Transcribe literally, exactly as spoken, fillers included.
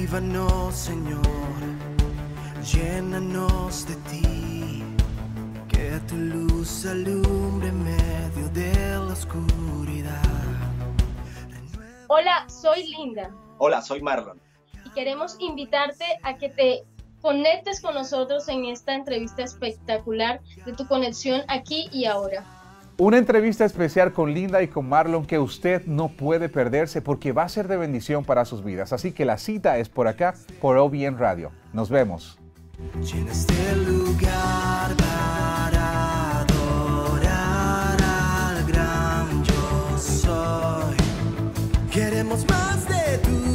Avívanos, Señor, llénanos de ti, que tu luz alumbre en medio de la oscuridad. Hola, soy Linda. Hola, soy Marlon. Y queremos invitarte a que te conectes con nosotros en esta entrevista espectacular de Tu Conexión Aquí y Ahora. Una entrevista especial con Linda y con Marlon que usted no puede perderse porque va a ser de bendición para sus vidas. Así que la cita es por acá, por O B N Radio. Nos vemos. Llena este lugar para adorar al gran yo soy. Queremos más de tu